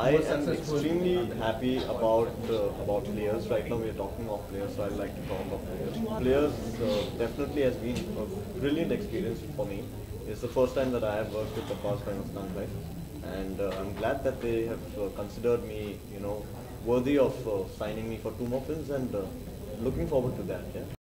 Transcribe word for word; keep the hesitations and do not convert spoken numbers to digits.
I am extremely happy about uh, about Players. Right now we are talking of Players, so I'd like to talk of Players. Players uh, definitely has been a brilliant experience for me. It's the first time that I have worked with the Abbas by Mustan Life, and uh, I'm glad that they have uh, considered me, you know, worthy of uh, signing me for two more films, and uh, looking forward to that. Yeah.